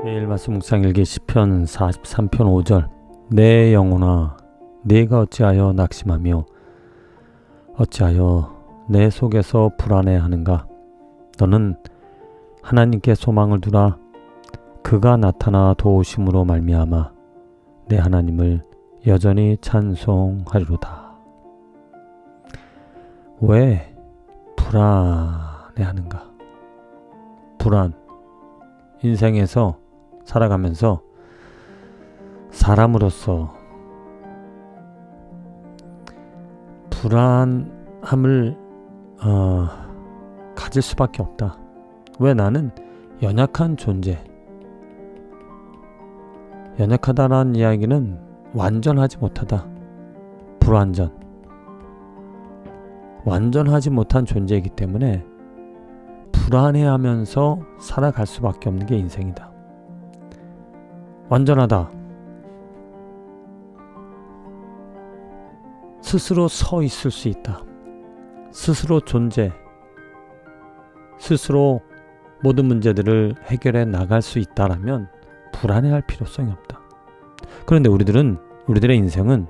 매일 말씀 묵상 일기 시편 43편 5절 내 영혼아 네가 어찌하여 낙심하며 어찌하여 내 속에서 불안해하는가. 너는 하나님께 소망을 두라. 그가 나타나 도우심으로 말미암아 내 하나님을 여전히 찬송하리로다. 왜 불안해하는가? 불안. 인생에서 살아가면서 사람으로서 불안함을 가질 수밖에 없다. 왜? 나는 연약한 존재. 연약하다라는 이야기는 완전하지 못하다. 불완전. 완전하지 못한 존재이기 때문에 불안해하면서 살아갈 수밖에 없는 게 인생이다. 완전하다. 스스로 서 있을 수 있다. 스스로 존재. 스스로 모든 문제들을 해결해 나갈 수 있다라면 불안해할 필요성이 없다. 그런데 우리들의 인생은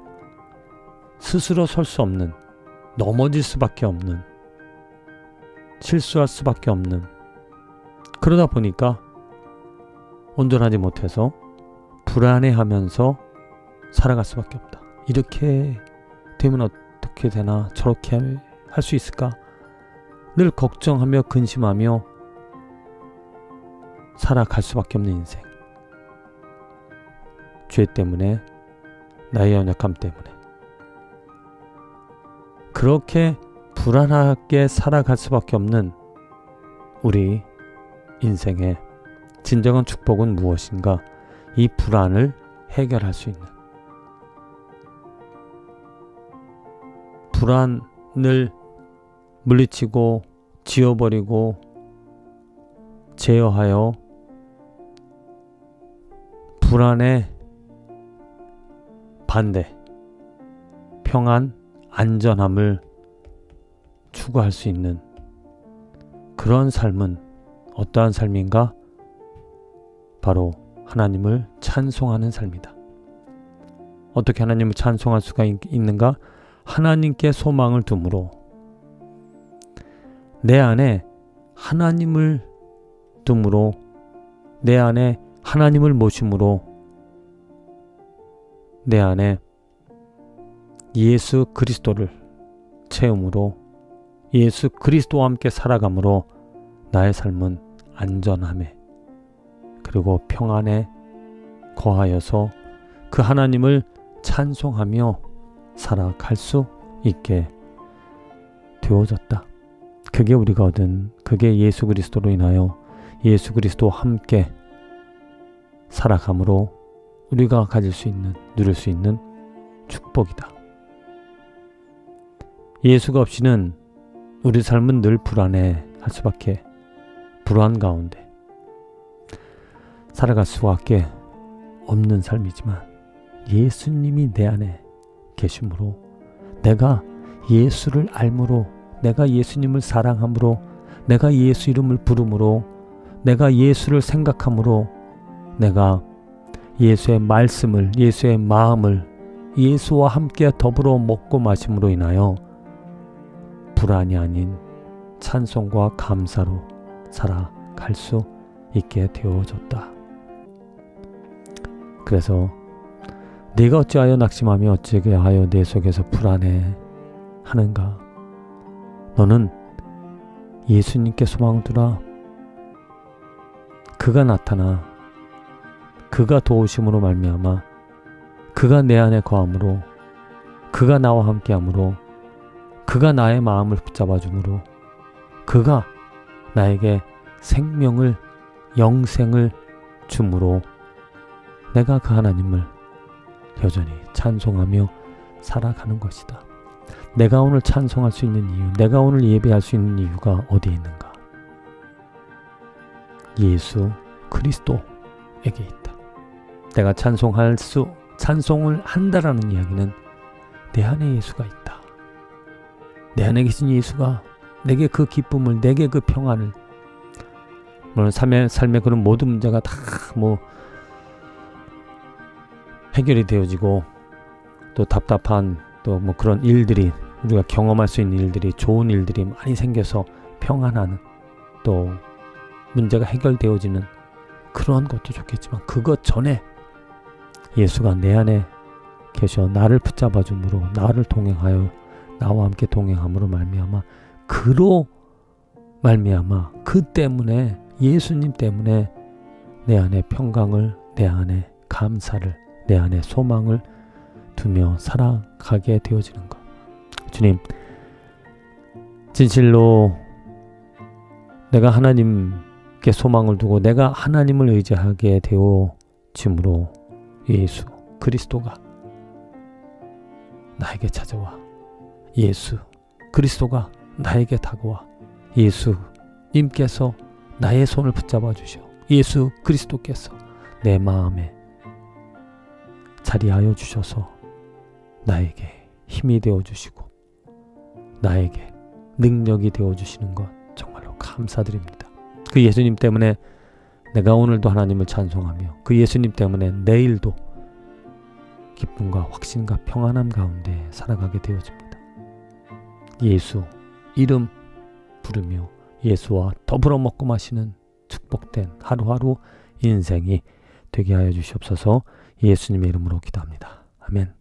스스로 설 수 없는, 넘어질 수밖에 없는, 실수할 수밖에 없는, 그러다 보니까 온전하지 못해서 불안해하면서 살아갈 수밖에 없다. 이렇게 되면 어떻게 되나, 저렇게 할 수 있을까, 늘 걱정하며 근심하며 살아갈 수밖에 없는 인생. 죄 때문에, 나의 연약함 때문에 그렇게 불안하게 살아갈 수밖에 없는 우리 인생의 진정한 축복은 무엇인가? 이 불안을 해결할 수 있는, 불안을 물리치고 지워버리고 제어하여 불안의 반대, 평안, 안전함을 추구할 수 있는 그런 삶은 어떠한 삶인가? 바로 하나님을 찬송하는 삶이다. 어떻게 하나님을 찬송할 수가 있는가? 하나님께 소망을 둠으로, 내 안에 하나님을 둠으로, 내 안에 하나님을 모심으로, 내 안에 예수 그리스도를 체험으로, 예수 그리스도와 함께 살아감으로 나의 삶은 안전함에 그리고 평안에 거하여서 그 하나님을 찬송하며 살아갈 수 있게 되어졌다. 그게 우리가 얻은, 그게 예수 그리스도로 인하여 예수 그리스도와 함께 살아감으로 우리가 가질 수 있는, 누릴 수 있는 축복이다. 예수가 없이는 우리 삶은 늘 불안해 할 수밖에, 불안 가운데 살아갈 수밖에 없는 삶이지만 예수님이 내 안에 계심으로, 내가 예수를 알므로, 내가 예수님을 사랑함으로, 내가 예수 이름을 부름으로, 내가 예수를 생각함으로, 내가 예수의 말씀을, 예수의 마음을 예수와 함께 더불어 먹고 마심으로 인하여 불안이 아닌 찬송과 감사로 살아갈 수 있게 되어졌다. 그래서 네가 어찌하여 낙심하며 어찌하여 내 속에서 불안해 하는가? 너는 예수님께 소망을 두라. 그가 나타나, 그가 도우심으로 말미암아, 그가 내 안에 거함으로, 그가 나와 함께함으로, 그가 나의 마음을 붙잡아 주므로, 그가 나에게 생명을, 영생을 주므로 내가 그 하나님을 여전히 찬송하며 살아가는 것이다. 내가 오늘 찬송할 수 있는 이유, 내가 오늘 예배할 수 있는 이유가 어디에 있는가? 예수 그리스도에게 있다. 내가 찬송을 한다라는 이야기는 내 안에 예수가 있다. 내 안에 계신 예수가 내게 그 기쁨을, 내게 그 평안을, 물론 삶의 그런 모든 문제가 다 뭐 해결이 되어지고 또 답답한 또 뭐 그런 일들이 우리가 경험할 수 있는 일들이 좋은 일들이 많이 생겨서 평안한 또 문제가 해결되어지는 그러한 것도 좋겠지만 그것 전에 예수가 내 안에 계셔 나를 붙잡아 줌으로 나를 동행하여 나와 함께 동행함으로 말미암아 그로 말미암아 그 때문에 예수님 때문에 내 안에 평강을 내 안에 감사를 내 안에 소망을 두며 살아가게 되어지는 것. 주님 진실로 내가 하나님께 소망을 두고 내가 하나님을 의지하게 되어짐으로 예수 그리스도가 나에게 찾아와 예수 그리스도가 나에게 다가와 예수님께서 나의 손을 붙잡아 주셔 예수 그리스도께서 내 마음에 자리하여 주셔서 나에게 힘이 되어 주시고 나에게 능력이 되어 주시는 것 정말로 감사드립니다. 그 예수님 때문에 내가 오늘도 하나님을 찬송하며 그 예수님 때문에 내일도 기쁨과 확신과 평안함 가운데 살아가게 되어집니다. 예수 이름 부르며 예수와 더불어 먹고 마시는 축복된 하루하루 인생이 되게 하여 주시옵소서. 예수님의 이름으로 기도합니다. 아멘.